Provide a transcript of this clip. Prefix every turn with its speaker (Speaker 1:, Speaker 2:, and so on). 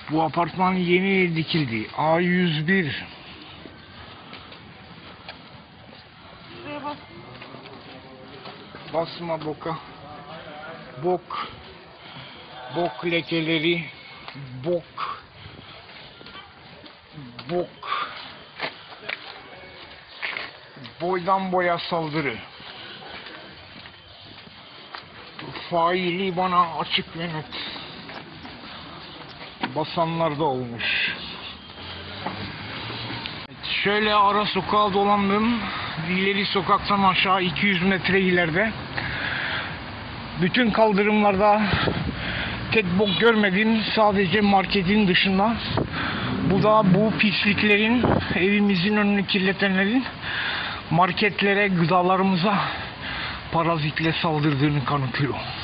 Speaker 1: Bu apartman yeni dikildi. A101.
Speaker 2: Şuraya bak.
Speaker 1: Basma boka. Bok. Bok lekeleri. Bok. Bok. Boydan boya saldırı. Faili bana açık ve net. Basanlar da olmuş. Şöyle ara sokağa dolandım. İleri sokaktan aşağı 200 metre ileride. Bütün kaldırımlarda tek bok görmedim. Sadece marketin dışında. Bu da bu pisliklerin, evimizin önünü kirletenlerin marketlere, gıdalarımıza parazitle saldırdığını kanıtlıyor.